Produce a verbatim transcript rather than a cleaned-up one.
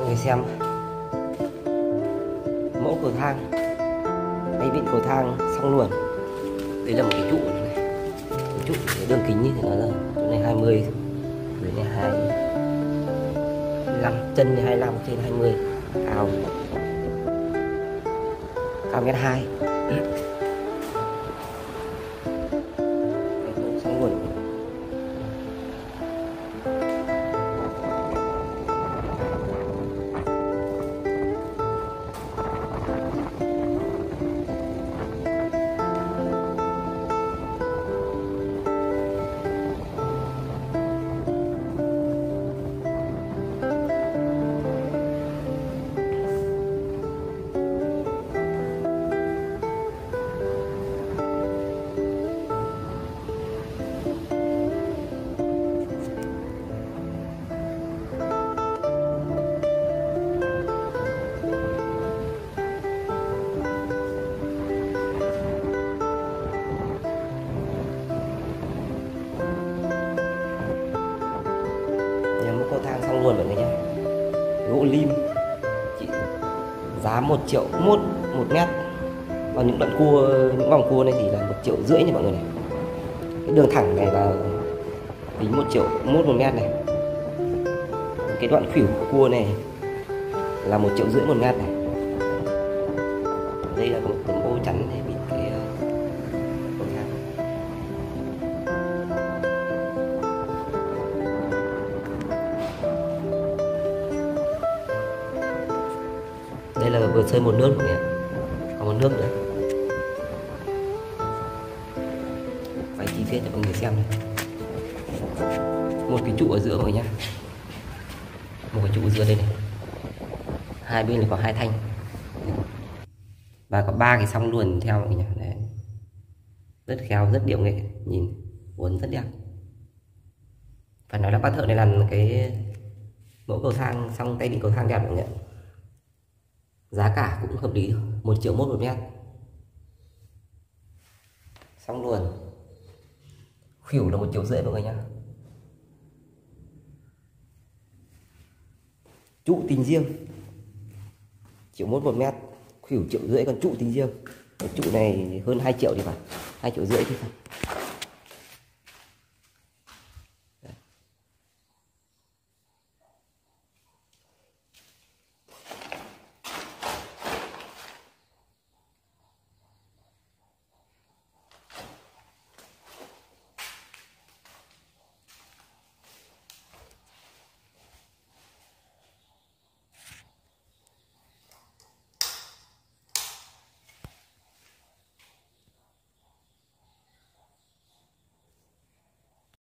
mọi người xem mẫu cầu thang, máy vịn cầu thang xong luôn. Đây là một cái trụ này, cái trụ cái đường kính như thế nó là chỗ này hai mươi, dưới này hai mươi lăm, chân này hai mươi lăm, trên hai mươi, cao cao mét hai. Xong luôn. Cầu thang xong luôn mọi người nhé. Gỗ lim chỉ giá một triệu một một mét. Còn những đoạn cua, những vòng cua này thì là một triệu rưỡi nha mọi người này. Cái đường thẳng này là tính một triệu mốt một mét này. Cái đoạn khuỷu của cua này là một triệu rưỡi một mét này. Đây là một tấm ô chắn để bịt cái cầu thang. Đây là vừa sơn một nước mọi người ạ. Còn một nước nữa. Quay chi tiết cho mọi người xem này. Một cái trụ ở giữa mọi người nhá. Một cái trụ ở giữa đây này. Hai bên là có hai thanh. Và có ba cái song luồn theo mọi người nhá. Đấy. Rất khéo, rất điệu nghệ. Nhìn uốn rất đẹp. Phải nói là bác thợ này làm cái mẫu cầu thang xong tay vịn cầu thang đẹp mọi người ạ. Giá cả cũng hợp lý, một triệu mốt một mét. Xong luôn. Khuỷu là một triệu rưỡi mọi người nhá. Trụ tính riêng triệu mốt một mét, khuỷu triệu rưỡi, còn trụ tính riêng. Cái trụ này hơn hai triệu thì phải, hai triệu rưỡi thì phải.